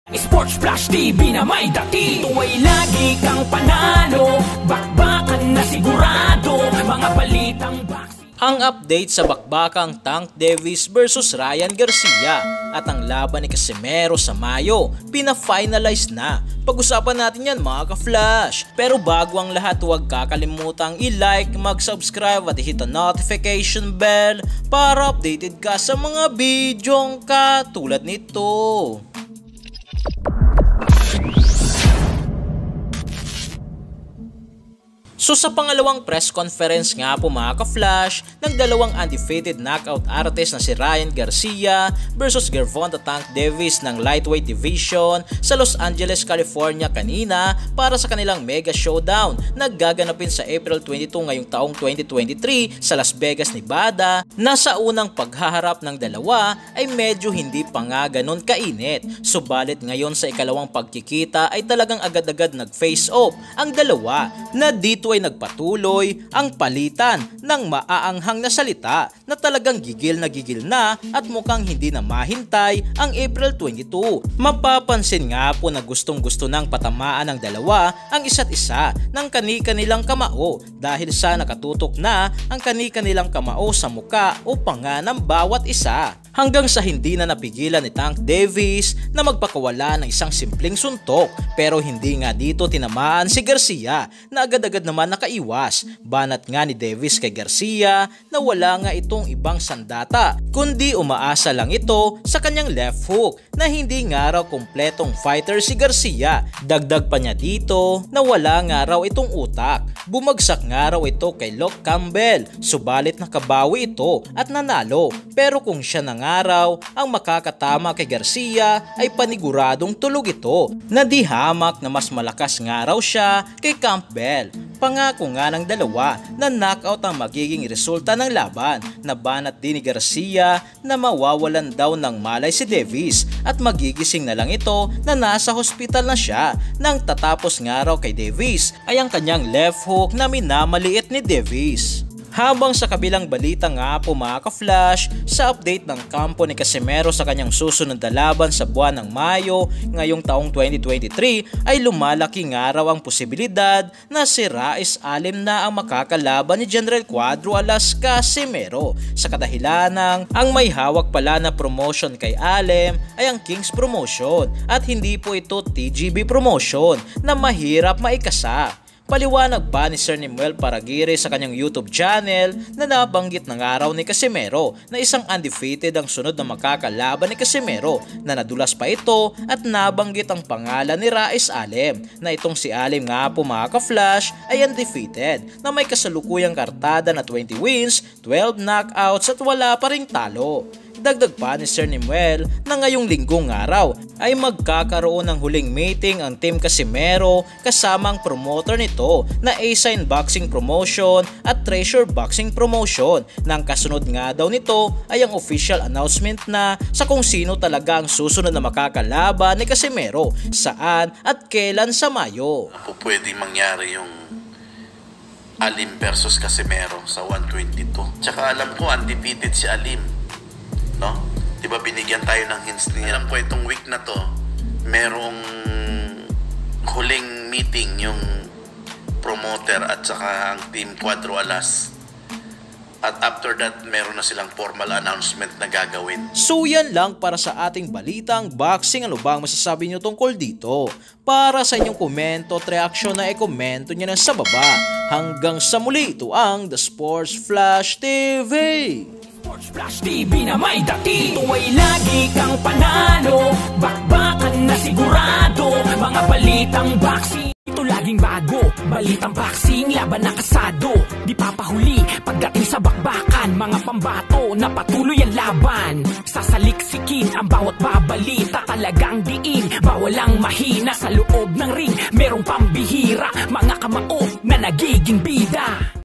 SportsFlash TV na may dati. Ito ay lagi kang panalo, bakbakan na sigurado, mga balitang boxing. Ang update sa bakbakang Tank Davis versus Ryan Garcia at ang laban ni Casimero sa Mayo, pina-finalize na. Pag-usapan natin yan mga ka-flash. Pero bago ang lahat, huwag kakalimutang i-like, mag-subscribe at hit ang notification bell para updated ka sa mga bidyong katulad nito. So sa pangalawang press conference nga po mga ka-flash ng dalawang undefeated knockout artist na si Ryan Garcia versus Gervonta Tank Davis ng lightweight division sa Los Angeles, California kanina para sa kanilang mega showdown na gaganapin sa April 22 ngayong taong 2023 sa Las Vegas, Nevada, na sa unang paghaharap ng dalawa ay medyo hindi pa nga ganun kainit. Subalit ngayon sa ikalawang pagkikita ay talagang agad-agad nag-face off ang dalawa na dito ay nagpatuloy ang palitan ng maaanghang na salita na talagang gigil na at mukhang hindi na mahintay ang April 22. Mapapansin nga po na gustong-gusto nang patamaan ng dalawa ang isa't isa ng kani-kanilang kamao dahil sa nakatutok na ang kani-kanilang kamao sa muka o panga ng bawat isa. Hanggang sa hindi na napigilan ni Tank Davis na magpakawala ng isang simpleng suntok, pero hindi nga dito tinamaan si Garcia na agad-agad naman nakaiwas. Banat nga ni Davis kay Garcia na wala nga itong ibang sandata kundi umaasa lang ito sa kanyang left hook na hindi nga raw kumpletong fighter si Garcia. Dagdag pa niya dito na wala nga raw itong utak. Bumagsak nga raw ito kay Luke Campbell, subalit nakabawi ito at nanalo. Pero kung siya na nga raw ang makakatama kay Garcia ay paniguradong tulog ito na di hamak na mas malakas nga raw siya kay Campbell. Pangako nga ng dalawa na knockout ang magiging resulta ng laban. Nabanat din ni Garcia na mawawalan daw ng malay si Davis at magigising na lang ito na nasa hospital na siya. Nang tatapos nga raw kay Davis ay ang kanyang left hook na minamaliit ni Davis. Habang sa kabilang balita nga po mga ka-flash, sa update ng kampo ni Casimero sa kanyang susunod na laban sa buwan ng Mayo ngayong taong 2023 ay lumalaki nga raw ang posibilidad na si ALEEM na ang makakalaban ni General Cuadro alas Casimero. Sa kadahilanang ang may hawak pala na promotion kay ALEEM ay ang Kings Promotion at hindi po ito TGB Promotion na mahirap maikasa. Paliwanag pa ni Sir Nimuel Paragire sa kanyang YouTube channel na nabanggit ng araw ni Casimero na isang undefeated ang sunod na makakalaban ni Casimero na nadulas pa ito at nabanggit ang pangalan ni ALEEM na itong si ALEEM nga po mga ka-flash ay undefeated na may kasalukuyang kartada na 20 wins, 12 knockouts at wala pa ring talo. Dagdag pa ni Sir Nimuel na ngayong linggong araw ay magkakaroon ng huling meeting ang Team Casimero kasama ang promoter nito na A-Sign Boxing Promotion at Treasure Boxing Promotion. Nang kasunod nga daw nito ay ang official announcement na sa kung sino talaga ang susunod na makakalaban ni Casimero, saan at kailan sa Mayo. Ako pwede mangyari yung ALEEM versus Casimero sa 122. Tsaka alam ko undefeated si ALEEM. No? Diba binigyan tayo ng hints niya. Alam ko itong week na to, merong huling meeting yung promoter at saka ang team Cuadro Alas. At after that, meron na silang formal announcement na gagawin. So yan lang para sa ating balitang boxing. Ano bang masasabi nyo tungkol dito? Para sa inyong komento at reaksyon na i-komento nyo na sa baba. Hanggang sa muli, ito ang The SportsFlash TV. SportsFlash TV na may dati. Ito ay lagi kang panalo, bakbakan na sigurado, mga balitang boxing. Ito laging bago, balitang boxing, laban na kasado. Di papahuli pagdating sa bakbakan, mga pambato na patuloy ang laban. Sasaliksikin ang bawat babalita, talagang diin, bawal ang mahina sa loob ng ring. Merong pambihira, mga kamao na nagiging bida.